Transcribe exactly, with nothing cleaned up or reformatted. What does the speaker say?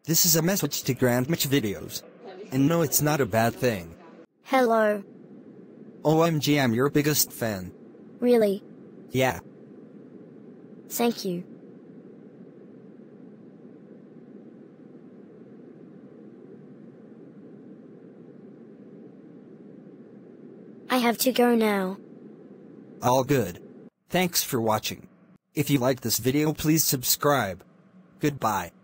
This is a message to Grand Mitch videos. And no, it's not a bad thing. Hello. O M G, I'm your biggest fan. Really? Yeah. Thank you. I have to go now. All good. Thanks for watching. If you like this video, please subscribe. Goodbye.